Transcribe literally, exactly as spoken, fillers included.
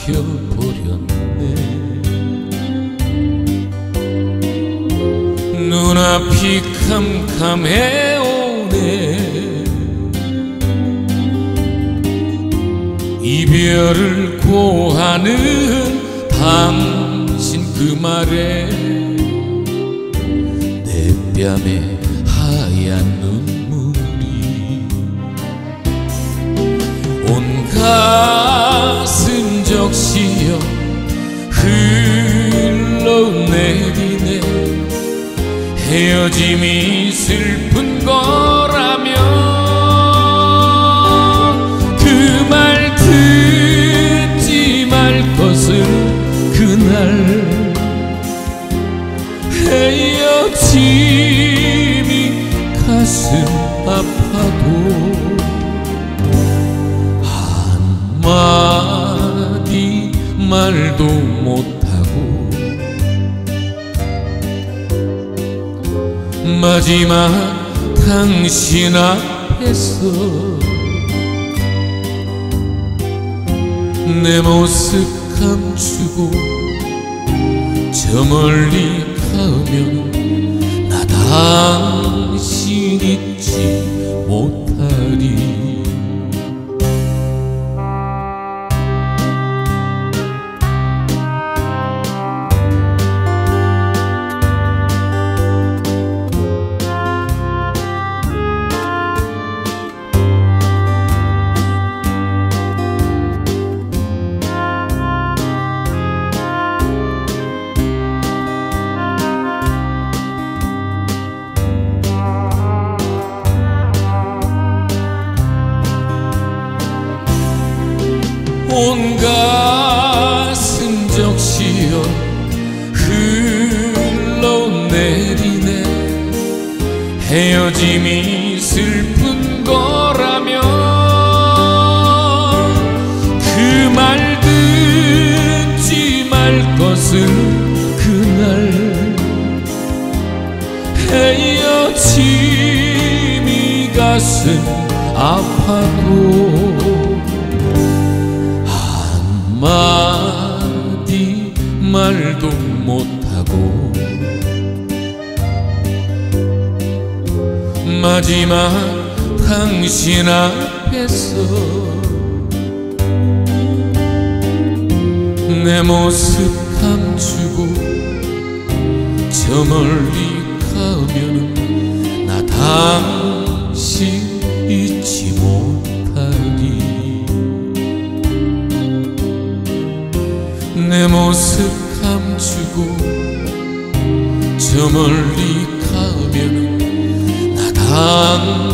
삼켜버렸네. 눈앞이 캄캄해오네. 이별을 고하는 당신 그 말에 내 뺨에 하얀 눈물이 온 가슴 적시어 흘러내리네. 헤어짐이 슬픈 거라면 그 말 듣지 말 것을. 그날 헤어짐이 가슴 아파도 한마디 말도 못하고 마지막 당신 앞에서 내 모습 감추고 저 멀리 가면 나 당신 잊지 못하리. 온 가슴 적시어 흘러내리네. 헤어짐이 슬픈 거라면 그 말 듣지 말 것을. 그날 헤어짐이 가슴 아파도 한마디 말도 못하고 마지막 당신 앞에서 내 모습 감추고 저 멀리 가면 나 당신 잊지 못하리. 내 모습 감추고 저 멀리 가면 나 당